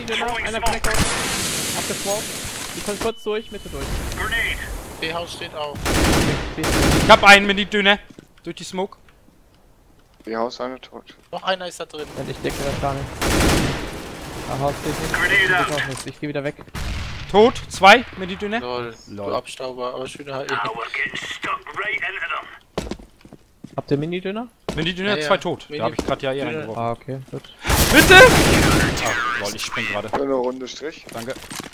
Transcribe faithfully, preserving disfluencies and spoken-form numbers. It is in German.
Mini-Dünner, einer Blackout. Abgeswappt. Die kommt kurz durch, Mitte durch. B-Haus steht auf. Ich hab einen Mini-Dünner. Durch die Smoke. B-Haus, eine tot. Noch einer ist da drin. Und ich decke das gar nicht. Ah, Haus steht nicht. Ich, auch nicht. Ich geh wieder weg. Tot. Zwei Mini-Dünner. Lol. Lol. Du Abstauber, aber schöner H E. Habt ihr Mini-Dünner? Mini-Dünner, Ja, ja. zwei tot. Mini- Da hab ich grad ja eh Dünner. reingeworfen. Ah, okay, gut. Bitte! Ah, lol, ich spring gerade. Eine Runde Strich. Danke.